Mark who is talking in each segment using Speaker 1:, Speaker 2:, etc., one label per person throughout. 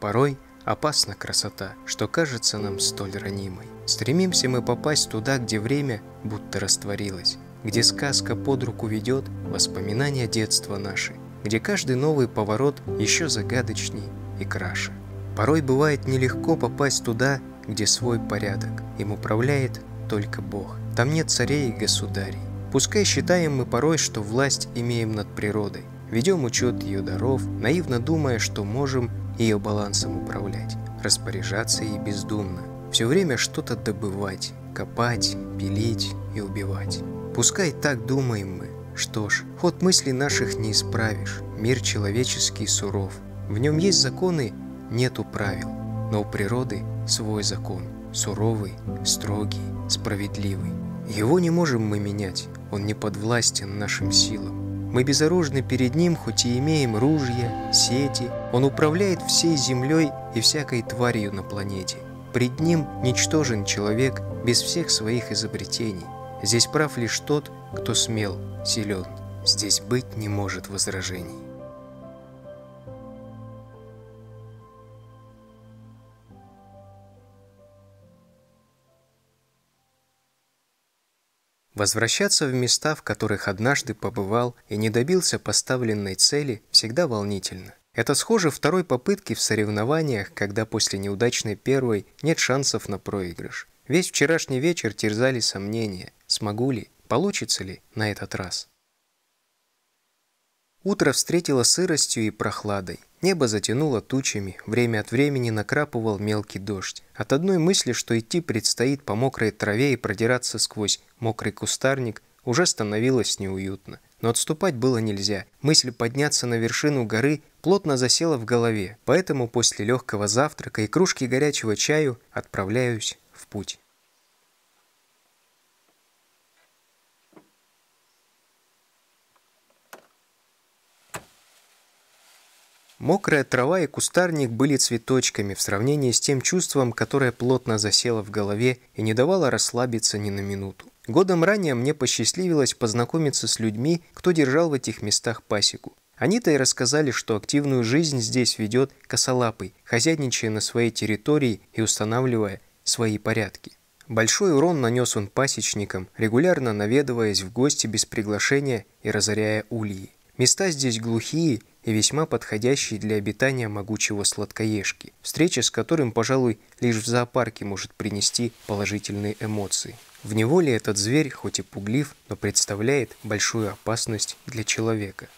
Speaker 1: Порой опасна красота, что кажется нам столь ранимой. Стремимся мы попасть туда, где время будто растворилось, где сказка под руку ведет воспоминания детства наши, где каждый новый поворот еще загадочней и краше. Порой бывает нелегко попасть туда, где свой порядок, им управляет только Бог. Там нет царей и государей. Пускай считаем мы порой, что власть имеем над природой, ведем учет ее даров, наивно думая, что можем ее балансом управлять, распоряжаться ей бездумно, все время что-то добывать, копать, пилить и убивать. Пускай так думаем мы. Что ж, ход мыслей наших не исправишь, мир человеческий суров. В нем есть законы, нету правил, но у природы свой закон, суровый, строгий, справедливый. Его не можем мы менять, он не подвластен нашим силам. Мы безоружны перед ним, хоть и имеем ружья, сети. Он управляет всей землей и всякой тварью на планете. Пред ним ничтожен человек без всех своих изобретений. Здесь прав лишь тот, кто смел, силен. Здесь быть не может возражений. Возвращаться в места, в которых однажды побывал и не добился поставленной цели, всегда волнительно. Это схоже второй попытки в соревнованиях, когда после неудачной первой нет шансов на проигрыш. Весь вчерашний вечер терзали сомнения, смогу ли, получится ли на этот раз. Утро встретило сыростью и прохладой. Небо затянуло тучами, время от времени накрапывал мелкий дождь. От одной мысли, что идти предстоит по мокрой траве и продираться сквозь мокрый кустарник, уже становилось неуютно. Но отступать было нельзя. Мысль подняться на вершину горы плотно засела в голове, поэтому после легкого завтрака и кружки горячего чаю отправляюсь в путь. Мокрая трава и кустарник были цветочками в сравнении с тем чувством, которое плотно засело в голове и не давало расслабиться ни на минуту. Годом ранее мне посчастливилось познакомиться с людьми, кто держал в этих местах пасеку. Они-то и рассказали, что активную жизнь здесь ведет косолапый, хозяйничая на своей территории и устанавливая свои порядки. Большой урон нанес он пасечникам, регулярно наведываясь в гости без приглашения и разоряя ульи. Места здесь глухие и весьма подходящие для обитания могучего сладкоежки, встреча с которым, пожалуй, лишь в зоопарке может принести положительные эмоции. В неволе этот зверь, хоть и пуглив, но представляет большую опасность для человека.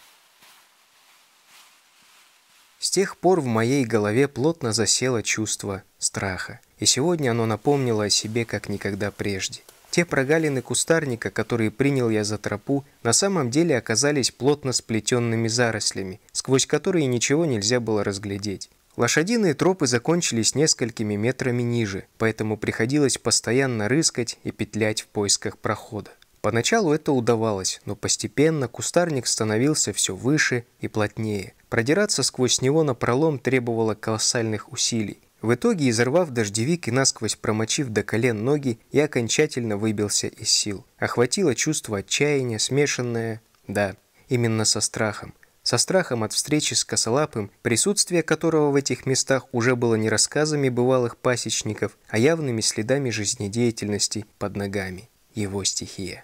Speaker 1: С тех пор в моей голове плотно засело чувство страха, и сегодня оно напомнило о себе как никогда прежде. Те прогалины кустарника, которые принял я за тропу, на самом деле оказались плотно сплетенными зарослями, сквозь которые ничего нельзя было разглядеть. Лошадиные тропы закончились несколькими метрами ниже, поэтому приходилось постоянно рыскать и петлять в поисках прохода. Поначалу это удавалось, но постепенно кустарник становился все выше и плотнее. Продираться сквозь него напролом требовало колоссальных усилий. В итоге, изорвав дождевик и насквозь промочив до колен ноги, я окончательно выбился из сил. Охватило чувство отчаяния, смешанное, да, именно со страхом. Со страхом от встречи с косолапым, присутствие которого в этих местах уже было не рассказами бывалых пасечников, а явными следами жизнедеятельности под ногами. Его стихия.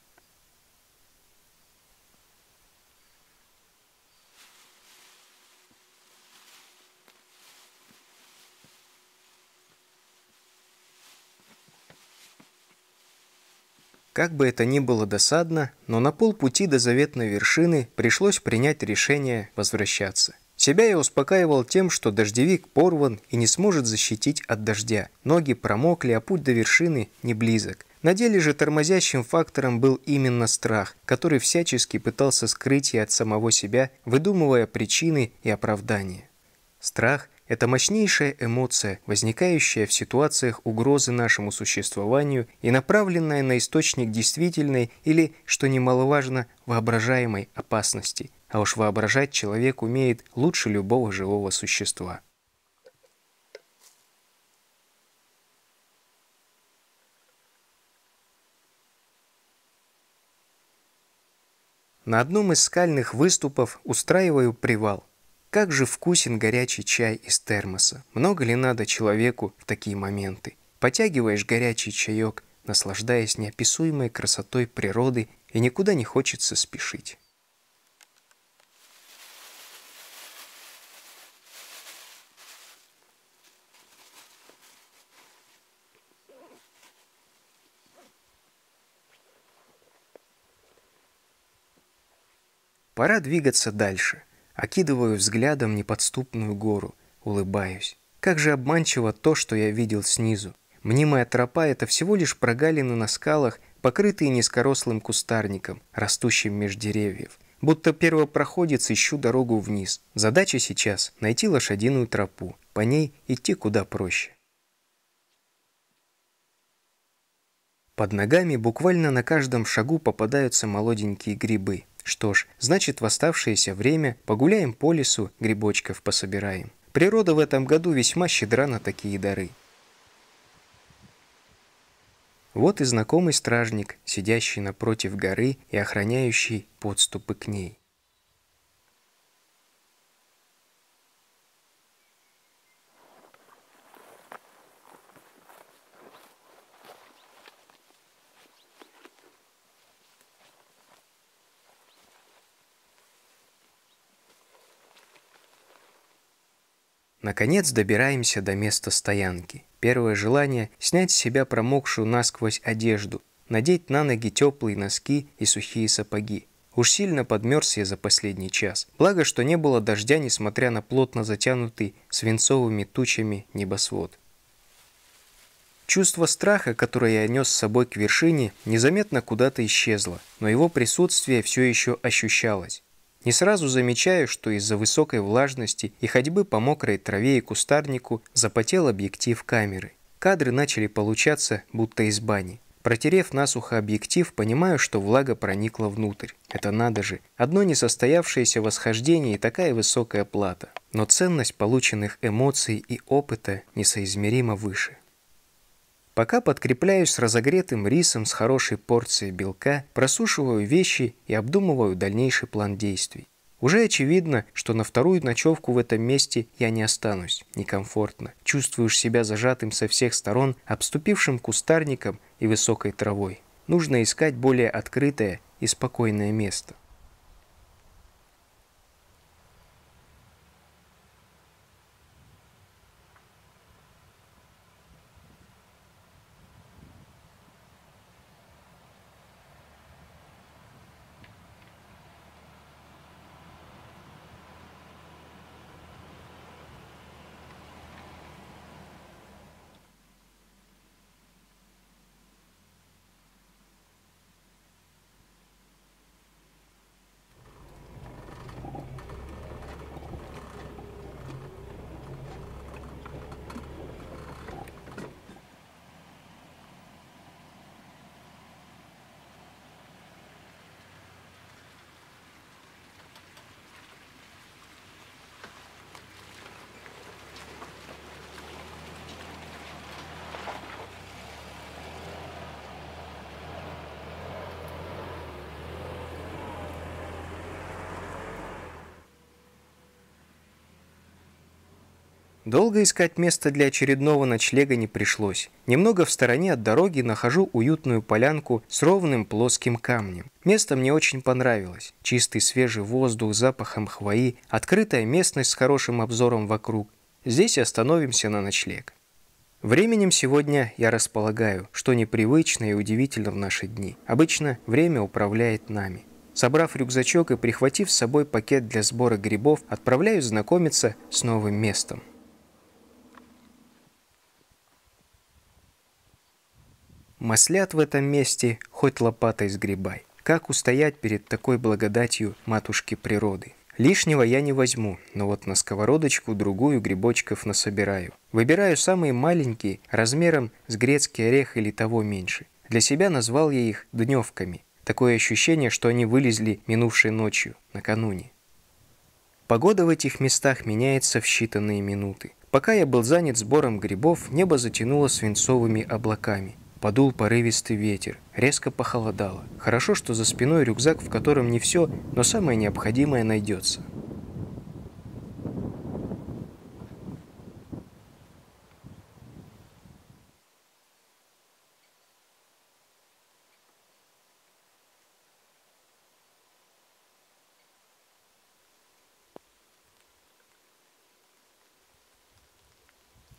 Speaker 1: Как бы это ни было досадно, но на полпути до заветной вершины пришлось принять решение возвращаться. Себя я успокаивал тем, что дождевик порван и не сможет защитить от дождя. Ноги промокли, а путь до вершины не близок. На деле же тормозящим фактором был именно страх, который всячески пытался скрыть я от самого себя, выдумывая причины и оправдания. Страх – это мощнейшая эмоция, возникающая в ситуациях угрозы нашему существованию и направленная на источник действительной или, что немаловажно, воображаемой опасности. А уж воображать человек умеет лучше любого живого существа. На одном из скальных выступов устраиваю привал. Как же вкусен горячий чай из термоса. Много ли надо человеку в такие моменты? Потягиваешь горячий чаек, наслаждаясь неописуемой красотой природы, и никуда не хочется спешить. Пора двигаться дальше. Окидываю взглядом неподступную гору, улыбаюсь. Как же обманчиво то, что я видел снизу. Мнимая тропа – это всего лишь прогалины на скалах, покрытые низкорослым кустарником, растущим меж деревьев. Будто первопроходец ищу дорогу вниз. Задача сейчас – найти лошадиную тропу, по ней идти куда проще. Под ногами буквально на каждом шагу попадаются молоденькие грибы. Что ж, значит, в оставшееся время погуляем по лесу, грибочков пособираем. Природа в этом году весьма щедра на такие дары. Вот и знакомый стражник, сидящий напротив горы и охраняющий подступы к ней. Наконец добираемся до места стоянки. Первое желание – снять с себя промокшую насквозь одежду, надеть на ноги теплые носки и сухие сапоги. Уж сильно подмерз я за последний час. Благо, что не было дождя, несмотря на плотно затянутый свинцовыми тучами небосвод. Чувство страха, которое я нес с собой к вершине, незаметно куда-то исчезло, но его присутствие все еще ощущалось. Не сразу замечаю, что из-за высокой влажности и ходьбы по мокрой траве и кустарнику запотел объектив камеры. Кадры начали получаться, будто из бани. Протерев насухо объектив, понимаю, что влага проникла внутрь. Это надо же. Одно несостоявшееся восхождение и такая высокая плата. Но ценность полученных эмоций и опыта несоизмеримо выше. Пока подкрепляюсь разогретым рисом с хорошей порцией белка, просушиваю вещи и обдумываю дальнейший план действий. Уже очевидно, что на вторую ночевку в этом месте я не останусь. Некомфортно. Чувствуешь себя зажатым со всех сторон, обступившим кустарником и высокой травой. Нужно искать более открытое и спокойное место. Долго искать место для очередного ночлега не пришлось. Немного в стороне от дороги нахожу уютную полянку с ровным плоским камнем. Место мне очень понравилось. Чистый свежий воздух с запахом хвои, открытая местность с хорошим обзором вокруг. Здесь остановимся на ночлег. Временем сегодня я располагаю, что непривычно и удивительно в наши дни. Обычно время управляет нами. Собрав рюкзачок и прихватив с собой пакет для сбора грибов, отправляюсь знакомиться с новым местом. Маслят в этом месте хоть лопатой сгребай. Как устоять перед такой благодатью матушки природы? Лишнего я не возьму, но вот на сковородочку другую грибочков насобираю. Выбираю самые маленькие, размером с грецкий орех или того меньше. Для себя назвал я их дневками. Такое ощущение, что они вылезли минувшей ночью, накануне. Погода в этих местах меняется в считанные минуты. Пока я был занят сбором грибов, небо затянуло свинцовыми облаками. Подул порывистый ветер, резко похолодало. Хорошо, что за спиной рюкзак, в котором не все, но самое необходимое найдется.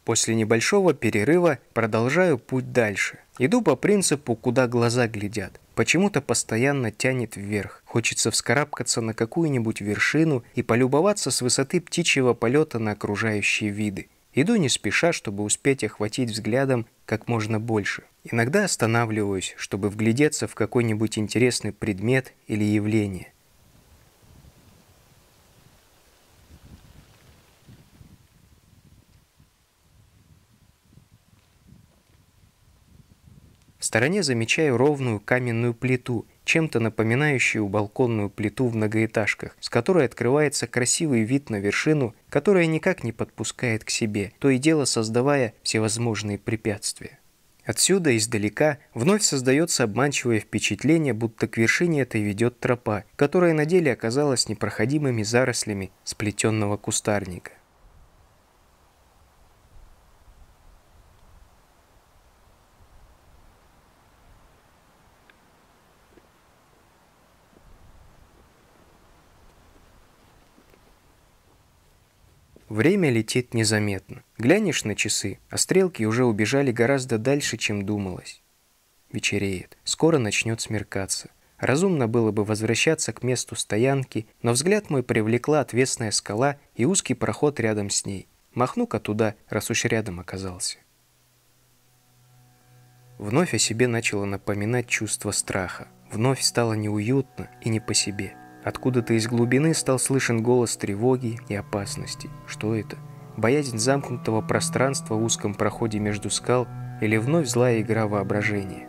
Speaker 1: После небольшого перерыва продолжаю путь дальше. Иду по принципу, куда глаза глядят. Почему-то постоянно тянет вверх. Хочется вскарабкаться на какую-нибудь вершину и полюбоваться с высоты птичьего полета на окружающие виды. Иду не спеша, чтобы успеть охватить взглядом как можно больше. Иногда останавливаюсь, чтобы вглядеться в какой-нибудь интересный предмет или явление. В стороне замечаю ровную каменную плиту, чем-то напоминающую балконную плиту в многоэтажках, с которой открывается красивый вид на вершину, которая никак не подпускает к себе, то и дело создавая всевозможные препятствия. Отсюда, издалека, вновь создается обманчивое впечатление, будто к вершине этой ведет тропа, которая на деле оказалась непроходимыми зарослями сплетенного кустарника. Время летит незаметно. Глянешь на часы, а стрелки уже убежали гораздо дальше, чем думалось. Вечереет. Скоро начнет смеркаться. Разумно было бы возвращаться к месту стоянки, но взгляд мой привлекла отвесная скала и узкий проход рядом с ней. Махну-ка туда, раз уж рядом оказался. Вновь о себе начало напоминать чувство страха. Вновь стало неуютно и не по себе. Откуда-то из глубины стал слышен голос тревоги и опасности. Что это? Боязнь замкнутого пространства в узком проходе между скал или вновь злая игра воображения?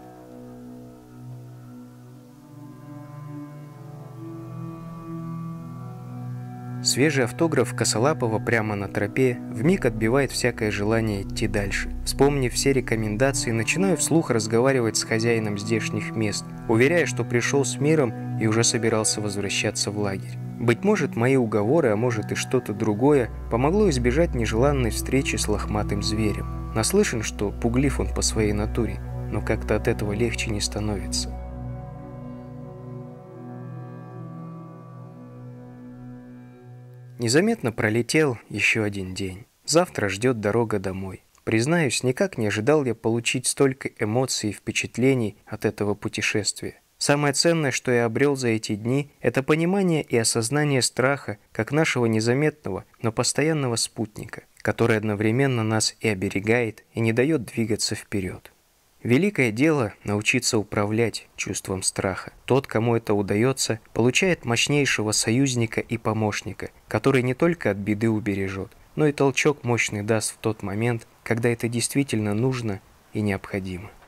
Speaker 1: Свежий автограф Косолапова прямо на тропе вмиг отбивает всякое желание идти дальше. Вспомнив все рекомендации, начинаю вслух разговаривать с хозяином здешних мест, уверяя, что пришел с миром и уже собирался возвращаться в лагерь. Быть может, мои уговоры, а может и что-то другое, помогло избежать нежеланной встречи с лохматым зверем. Наслышан, что пуглив он по своей натуре, но как-то от этого легче не становится. Незаметно пролетел еще один день. Завтра ждет дорога домой. Признаюсь, никак не ожидал я получить столько эмоций и впечатлений от этого путешествия. Самое ценное, что я обрел за эти дни, это понимание и осознание страха, как нашего незаметного, но постоянного спутника, который одновременно нас и оберегает, и не дает двигаться вперед. Великое дело – научиться управлять чувством страха. Тот, кому это удается, получает мощнейшего союзника и помощника, который не только от беды убережет, но и толчок мощный даст в тот момент, когда это действительно нужно и необходимо.